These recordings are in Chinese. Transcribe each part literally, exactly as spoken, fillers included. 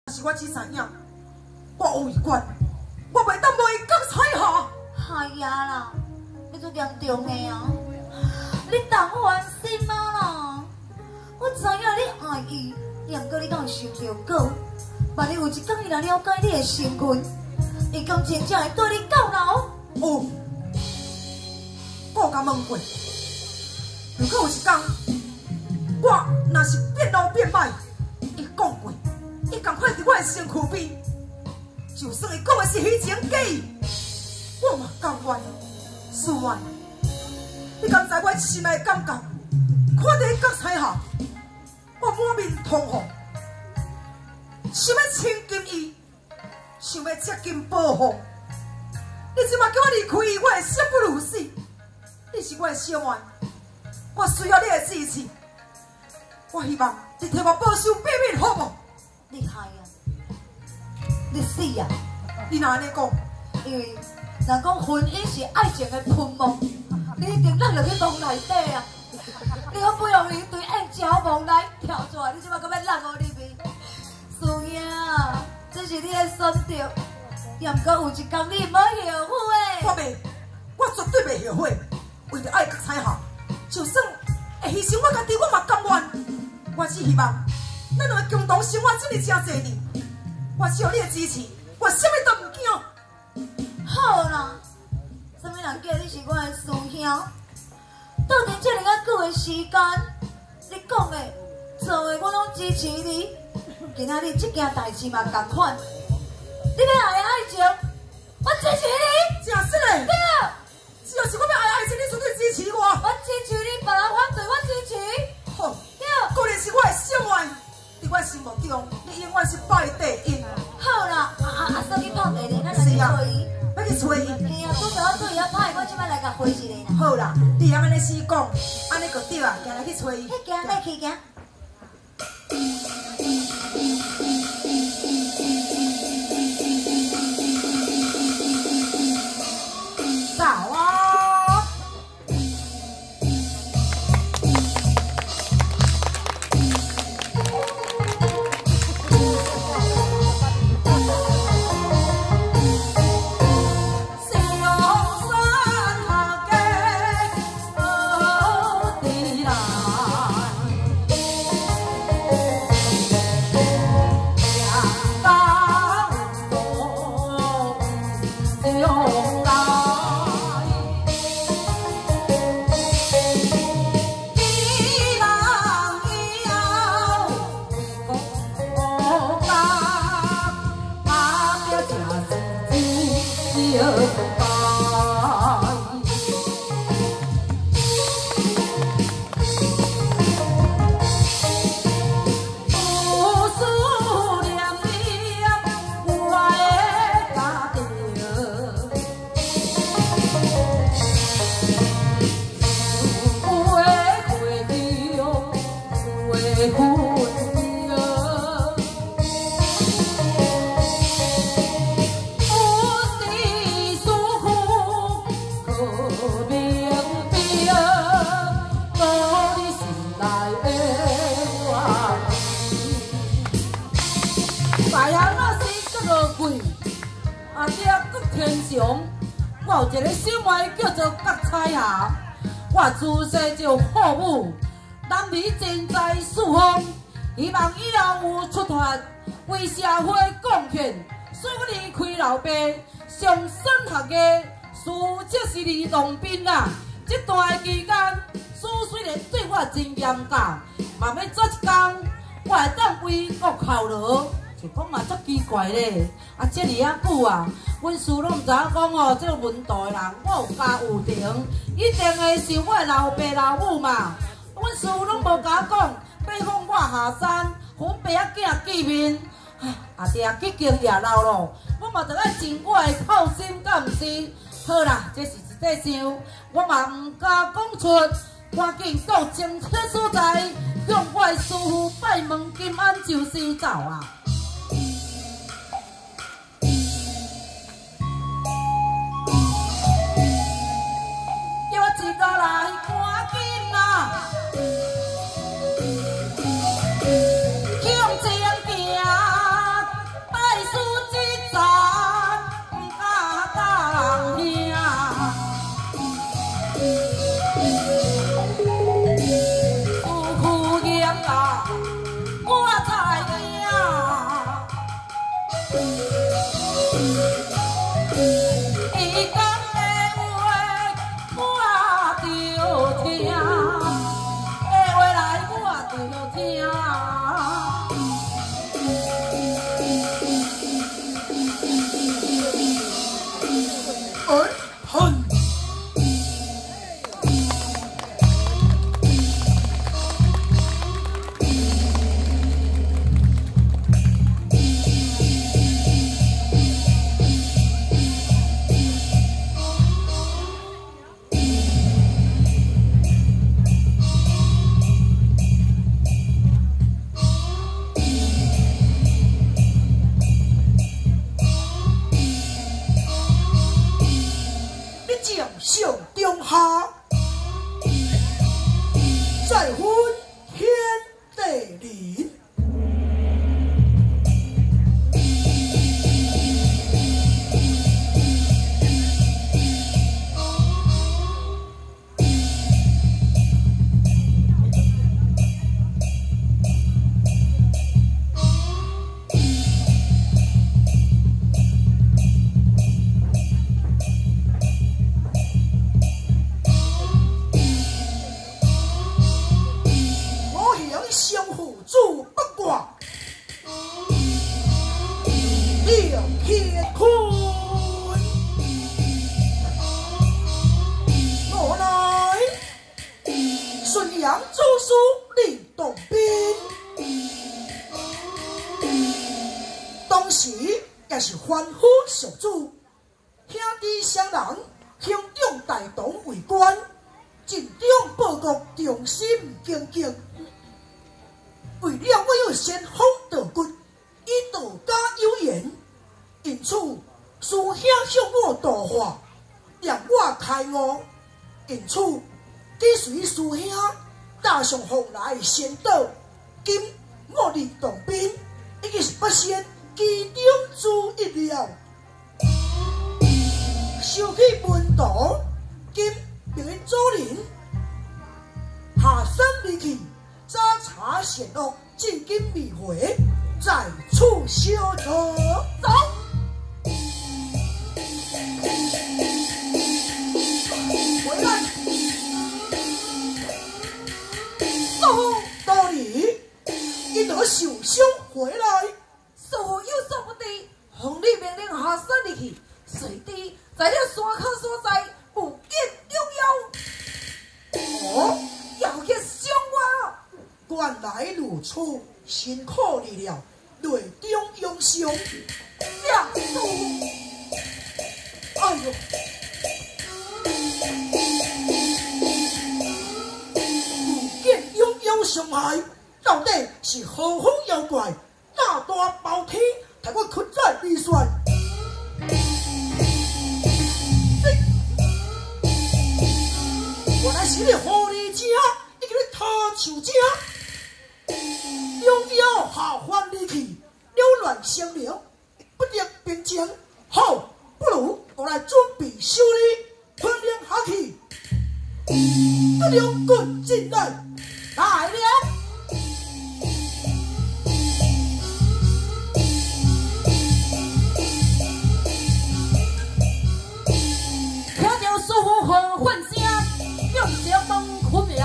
是我只知影，我有意愿，我袂当无伊讲彩下。 哎呀啦，你做严重的啊！你当我安心啊啦！我知影你爱伊，杨过你敢有想着过？万一有一天伊来了解你的身份，伊敢真正会对你到老？ 有，我有甲问过，如果有一天，我若是变老变歹，伊讲过，伊共款伫我的身躯边，就算伊讲的是虚情假意，我嘛甘愿。思愿，你敢知我心内感觉？看到伊角彩下，我满面通红，想要亲近伊，想要接近保护。你即马叫我离开伊，我会生不如死。你是我的小爱，我需要你的支持。我希望你替我保守秘密，好无？ 厉害啊！你死啊！ 你哪安尼讲？ 因为人讲婚姻是爱情的喷雾，你一定咱落去梦内底啊！你好不容易对爱交梦来跳出来，你即马敢要烂我里面？师兄，这是你的选择，也毋过有一天你唔好后悔。 我袂，我绝对袂后悔。为着爱角彩下，就算会牺牲我家己，我嘛甘愿。我只希望咱两个共同生活这么正侪年，我需要你的支持，我啥物都唔惊。 好啦，什么人叫你是我的师兄？到底这么久的时间，你讲的、做的，我拢支持你。今仔日这件代志嘛同款，你要爱的爱情，我支持你。 正是嘞。 对， 只要是我要爱的爱情，你绝对支持我。 我支持你，别人反对我支持。 好， 对， 果然是我的小爱，在我心目中，你永远是排第一。 好啦，啊啊啊，送去泡茶咧，咱来去找伊。 要去找伊。 嘿啊，拄着我对伊歹，我即摆来甲回一个啦。 好啦，你通安尼死讲，安尼就对啊，行来去找伊。 去行，来去行。 走啊！ 我有一个小妹叫做郭彩霞，我自细就父母男女真在四方，希望以后有出发为社会贡献。虽我离开老爸，上升学的事则是儿童兵啊。这段期间，师虽然对我真严格，嘛要做一天，我会当为国效劳。就讲嘛，足奇怪咧！啊，这里啊久啊，阮师拢毋知影讲哦，这个文道的人，我有家有庭，一定会是我的老爸老母嘛。阮师拢无甲我讲，要放我下山，阮爸仔囝见面。唉，阿弟啊，去经也老咯，我嘛着爱尽我的孝心，敢毋是？好啦，这是一块伤，我嘛毋敢讲出，赶紧到正确所在，向我的师父拜问金安就先走啊！一个来赶紧啊，向前行， 上中下，再分天地人。是欢呼受主，兄弟相人，兄长大同为官，尽忠报国，忠心耿耿。为了我要先锋道骨，以道家有言，因此师兄向我度化，让我开悟。因此，跟随师兄搭上风来先导，今我立当兵，已经是八仙。其中之一了，收起文道，今命令主人下山离去，查查险恶，进京密会，在处相见。走。回来。走。道理，一得受伤回来。 师父有所不敌，奉你命令下山入去，随地在了山口所在，不见拥有。 哦， 要去伤我。 原来如此，辛苦你了，内中英雄。 两师父， 哎呦！不见拥有伤害，到底是何方妖怪？大大包天，替我困在里旋。原来是你狐狸精，已经咧偷手精，拥有下凡离去，了乱相聊，不得平静。好，不如我来准备修理，分量下去，这两棍进来，来了。 师傅和混声，用小门खु名。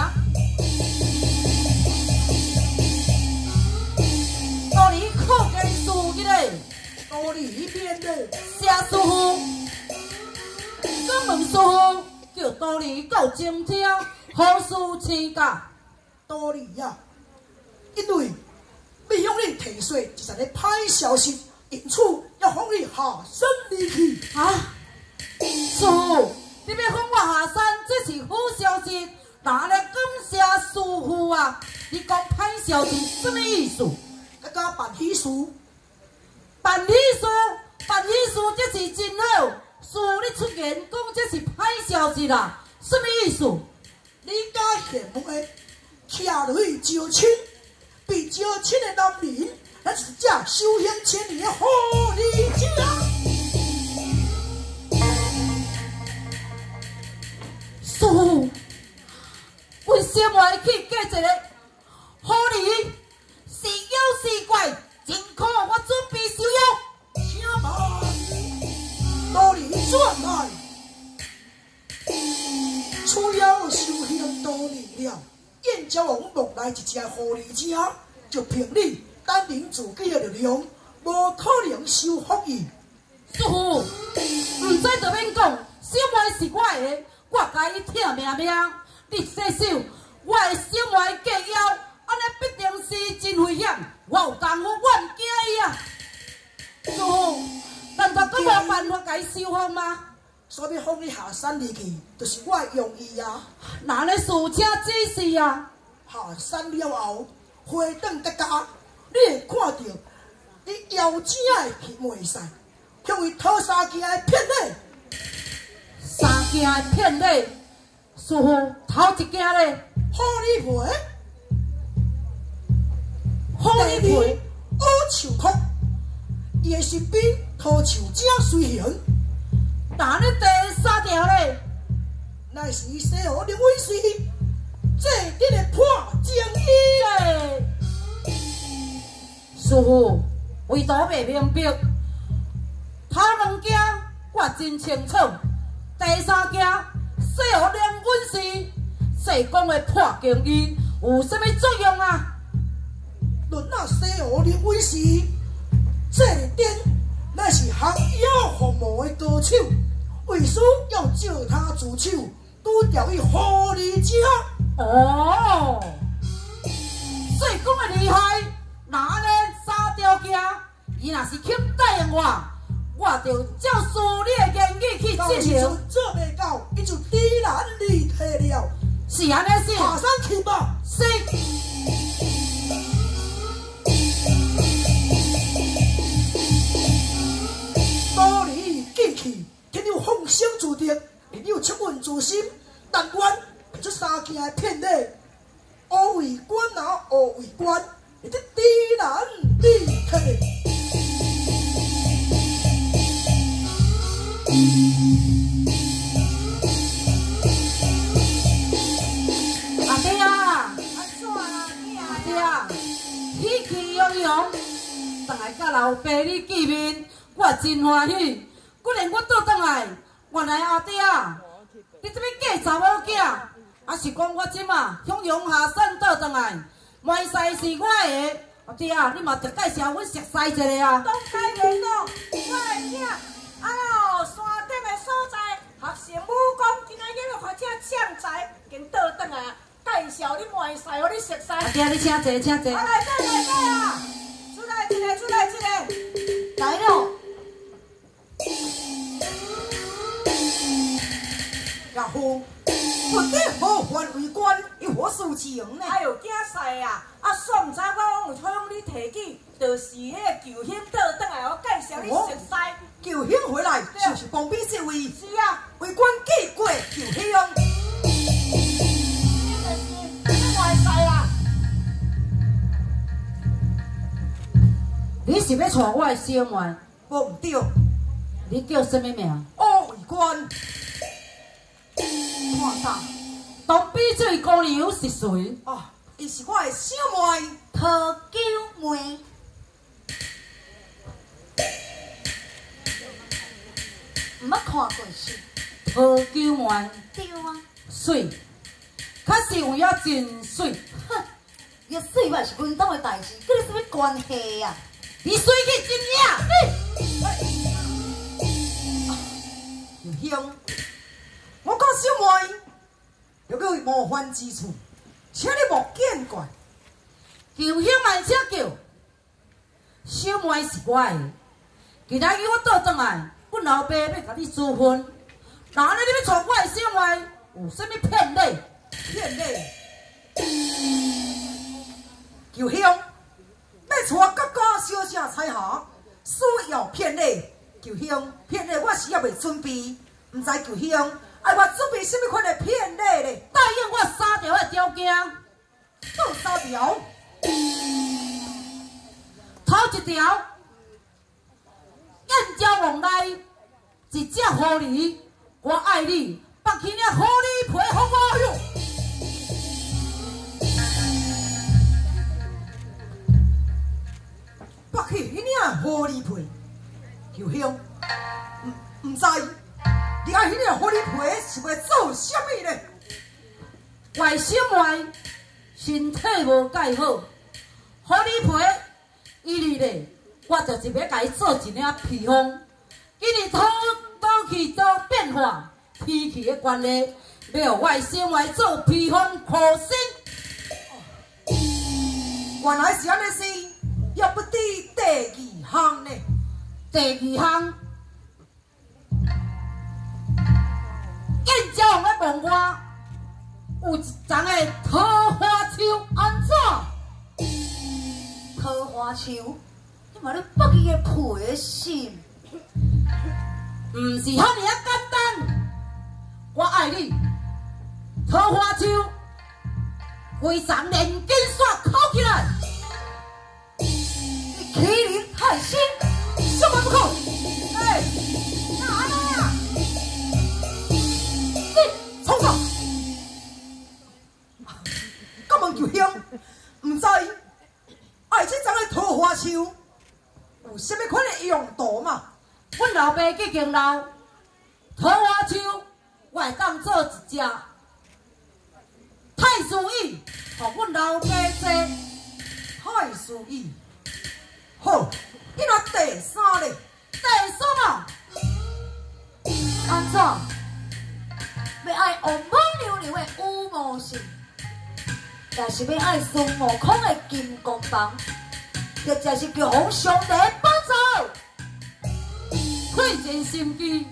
道理可见书记嘞， 道理变的。 谢师傅，敢问师傅，叫道理到今天何事请假？ 道理呀，因为要向你提出一阵个歹消息，因此要放你下山离去。 啊，师傅。你要放我下山，这是好消息，哪来感谢师傅啊？你讲歹消息什么意思？ 那个办喜事， 办喜事，办喜事，这是真好。师你出言讲这是歹消息啦，什么意思？ 你家贤母的徛落去招亲，被招亲的男人，那是这修行千年的狐狸精。 师傅，为什么会去嫁一个狐狸？是妖是怪，真可我准备收妖。 请慢，道理转来，除了修行多年了，燕郊王梦来一只狐狸精，就凭你单凭自己的力量，无可能收服伊。 师傅，唔知就免讲，小妹是我的。我甲伊听命命，你细想，我的小妹嫁妖，安尼必定是真危险。我有功夫，我唔惊伊啊。师傅，难道阁无办法甲伊收服吗？ 所以放你下山离去，就是我的用意啊。 那你事请指示啊。 下山了后，回转得家，你会看到你妖精的去袂使，向伊讨杀家的骗子。 三件的骗礼，师傅头一件咧， 好礼皮， 好礼皮， 乌树壳，伊的身边涂树正随行。 但咧第三条咧， 乃是西湖林威士这顶的破江衣。 师傅唯独袂明白，头两件我真清楚，第三件西湖连阮是细讲的破经衣有啥物作用啊？ 论那西湖林威士这顶，乃是行妖服务的高手，为师要借他之手，拄着伊狐狸精。 哦，所以讲的厉害，那安尼三条件，伊若是肯答应我，我就照师你的建议去到时进行。 阵做袂到，伊就低然离退了。 是安尼是？ 爬上去吧。 是。 多你记去，天有风声注定，你有七问之心，但愿这三件的骗礼，乌为官啊，乌为官，你这低然离退。 阿弟啊， 安怎啦？你阿弟啊，喜气洋洋，当来甲老爸你见面，我真欢喜。果然我倒转来，原来阿弟啊，你这边嫁查某囝，还是讲我即马向阳下山倒转来，梅西是我的。阿弟啊，你嘛着介绍阮熟悉一下啊。 东开言讲，我的囝，啊咯，山顶的所在，学成武功，今仔日要发这将才，经倒转来啊，介绍你梅西，互你熟悉。 阿弟啊，你请坐，请坐。 啊来，来来来啊！出来一个，出来一个，来了。 家父，不得何患为官，有何事情呢？ 哎呦，惊死啊！啊，煞毋知我往向你提起，就是迄个救星倒转来，我介绍你熟悉。 救兄回来，就是旁边这位， 是啊， 为官记过救兄。 你就是你外婿啦。 你是要带我的小妹？ 无唔对， 你叫什么名？ 乌为官。看啥？ 东边这位姑娘是谁？ 啊，伊是我的小妹。 陶九妹，毋捌看过是？ 陶九妹， 对啊， 水，确实有影真水。 哼，要水嘛是阮兜的代志，跟你什么关系啊？ 你水去真呀！ 救兄，我讲小妹，若有冒犯之处，请你莫见怪。 救兄慢请叫，小妹是我的。今仔日我倒转来，阮老爸要甲你私分，那安尼你要带我的小妹，有啥物骗礼？ 骗礼，救兄，要带哥哥小姐彩霞，需要骗礼。救兄，骗礼我是还未准备，毋知救兄爱我准备什么款的骗礼咧？ 答应我三条的条件。 好三条。 头一条，燕郊往来一只狐狸，我爱你，绑起了狐狸皮给我用。 绑起迄领狐狸皮，救兄，毋毋知你爱迄领狐狸皮是要做什么呢？ 我的小妹身体无介好，狐狸皮伊哩咧，我就是要甲伊做一领披风。今日土土气都变化，天气的关系，要我的小妹做披风护身。 原来是安尼事，要不知第二项呢？ 第二项，燕郊王来问我，有一丛的桃花树安怎？ 桃花树，你嘛咧剥伊的皮心？ 毋是遐尔啊简单， 爱你，桃花树规丛连根线扣起来， 你欺人太甚， 什么不可？ 哎，那安尼啊？ 你创啥？敢问求兄，唔知爱这丛的桃花树有啥物款的用途嘛？ 阮老爸已经老，桃花树我会当做一只太师椅，互阮老爸坐。 太师椅。好，你若第三咧， 第三啊， 安怎？要爱红毛娘娘的乌毛性，但是要爱孙悟空的金刚棒，这才是叫皇上帝宝座。 费尽心机，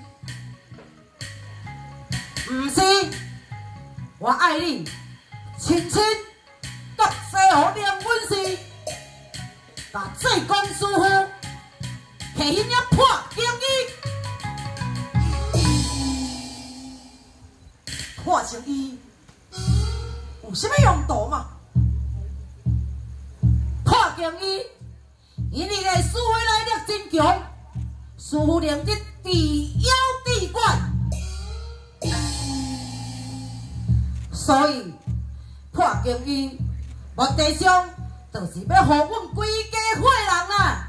毋是我爱你，亲亲甲西湖连阮是，把济公师傅摕迄领破经衣， 破成伊有啥物用途嘛？ 破经衣，因你的思维来力真强，师傅能得地妖地怪，所以破经衣目的上就是要互阮规家伙人啊！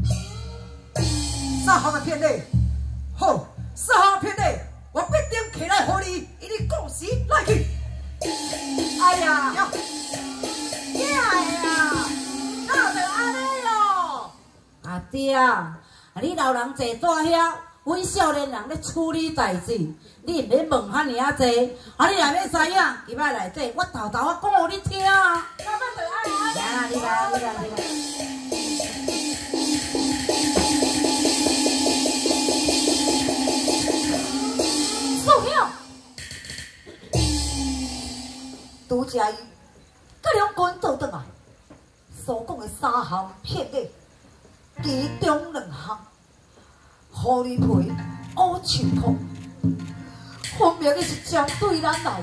撒谎的骗你，好，撒谎的骗你，我必定起来互你，以你故事来去。 哎呀， 呀， 囝呀，哪会安尼哦？ 阿爹，啊你老人坐大遐，阮少年人咧处理代志，你毋免问遐尔啊济，啊你若要知影，伊摆内底我偷偷啊讲互你听啊。 根本就爱来啦，你来，你来，你来。 素晓，拄则伊甲两军倒转来，所讲的三项骗你，其中两项，狐狸皮、乌树裤，分明的是针对咱来。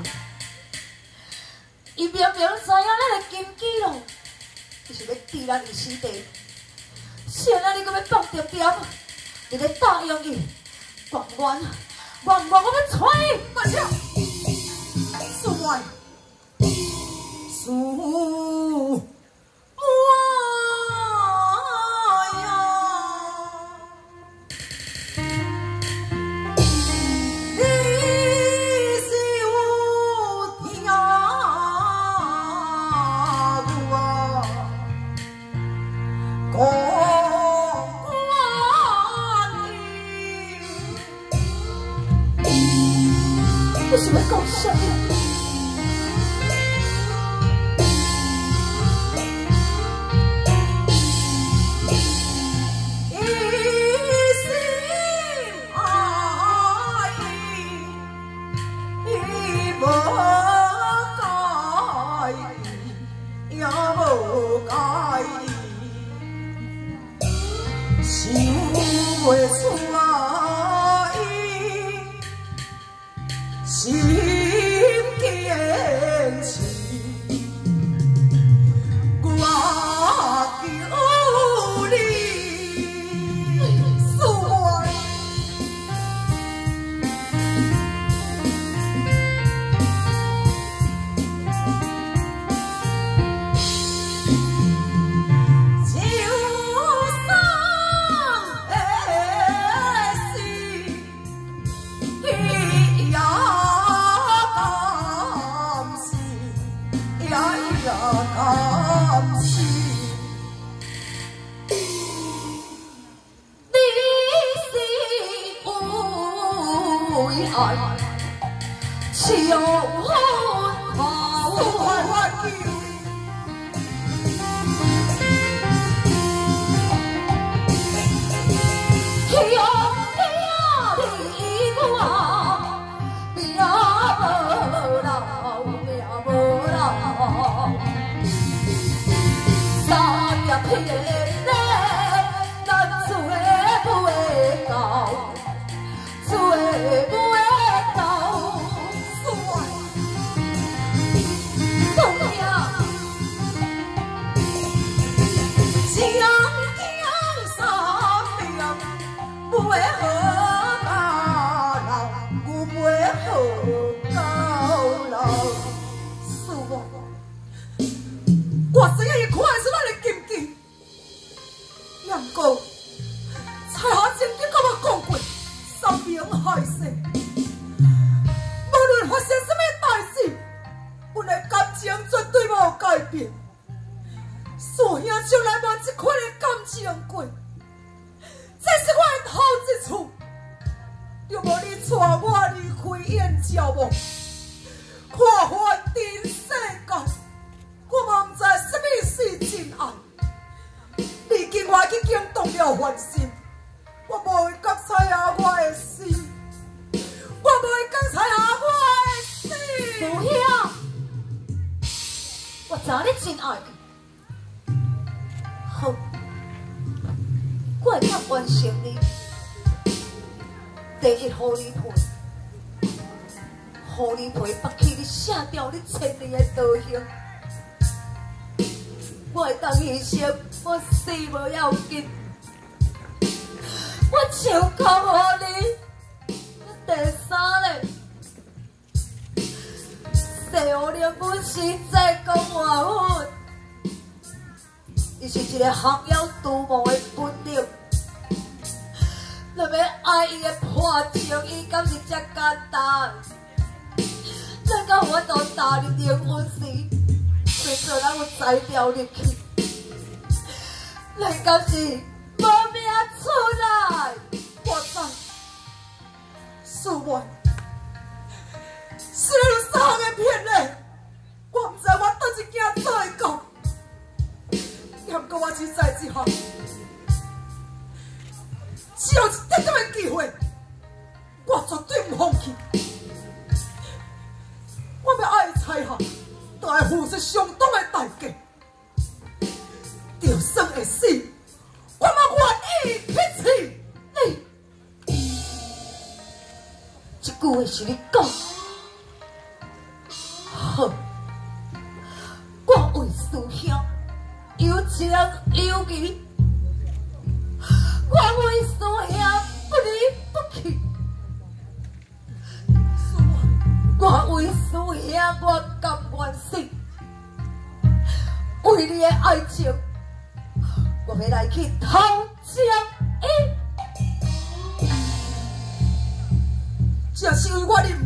伊明明知影咱的金鸡咯，伊是要置咱于死地，现在你搁要放点点，你咧答应伊，愿愿愿愿我要娶伊， 慢笑，苏外，苏外呀，你是有天父啊，公你是要讲啥物？ 害死。无论发生什么代志，阮的感情绝对无改变。师兄从来无这款的感情过，这是我的头一次，就无你带我离开燕郊梦，看看全世界，我嘛不知什么是真爱。你今我已经动了凡心，我无会讲彩下我的死，我无会讲彩下我的死。 师兄，我知你真爱你。好，我会当完成你第一护理陪，护理陪拔起你写掉你千年的道行。我会当牺牲，我死无要紧，我唱歌予你。第三嘞，世互令阮实在讲话分。伊是一个学了独木的本领，若要爱伊的破情，伊敢是遮简单？咱到我都踏入灵魂时，随做咱有才调入去，咱敢是无命出来？ 我知，师妹，虽然有三项的骗嘞，我不知我倒一件做会到。也不过我只知一项，只有一点点的机会，我绝对不放弃。我要爱的彩霞，就要付出相当的代价。就算会死，我嘛愿意去死你。 这句话是你讲，好，我为师兄。有情有义，我为师兄不离不弃。我为师兄，我甘愿死。为你的爱情，我要来去投江伊。 这是因为我认